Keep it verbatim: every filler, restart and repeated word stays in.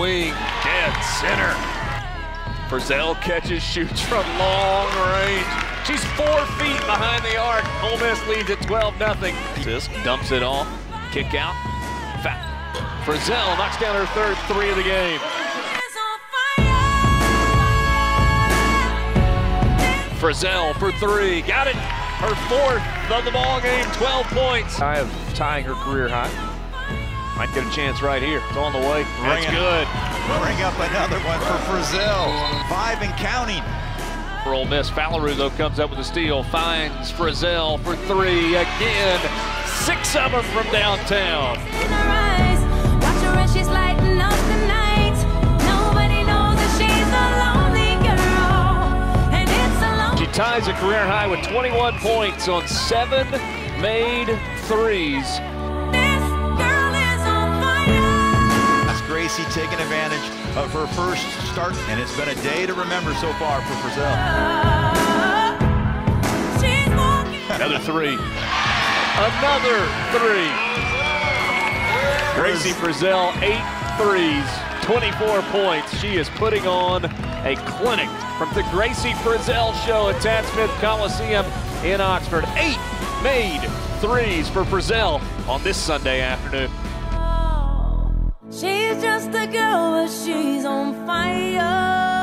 wing, dead center. Frizzell catches, shoots from long range. She's four feet behind the arc. Ole Miss leads at twelve nothing. Sisk dumps it off, kick out. Foul. Frizzell knocks down her third three of the game. Frizzell for three, got it. Her fourth of the ball game, twelve points. I have tying her career high. Might get a chance right here. It's on the way. That's good. Bring up another one for Frizzell. Five and counting. For Ole Miss, Fallaroo, though, comes up with a steal. Finds Frizzell for three again. Six of them from downtown. She ties a career high with twenty-one points on seven made threes. Gracie taking advantage of her first start, and it's been a day to remember so far for Frizzell. Another three. Another three. Gracie Frizzell, eight threes, twenty-four points. She is putting on a clinic from the Gracie Frizzell Show at Tad Smith Coliseum in Oxford. Eight made threes for Frizzell on this Sunday afternoon. She's just a girl, but she's on fire.